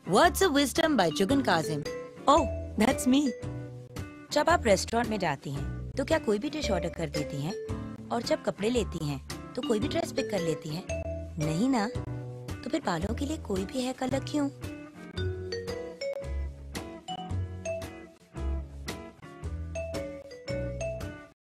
Words of Wisdom by Jugan Kazim. Oh, that's me. जब आप restaurant में जाती हैं तो क्या कोई भी डिश ऑर्डर कर देती हैं? और जब कपड़े लेती हैं तो कोई भी ड्रेस पिक कर लेती हैं? नहीं ना? तो फिर बालों के लिए कोई भी हेयर कलर क्यों?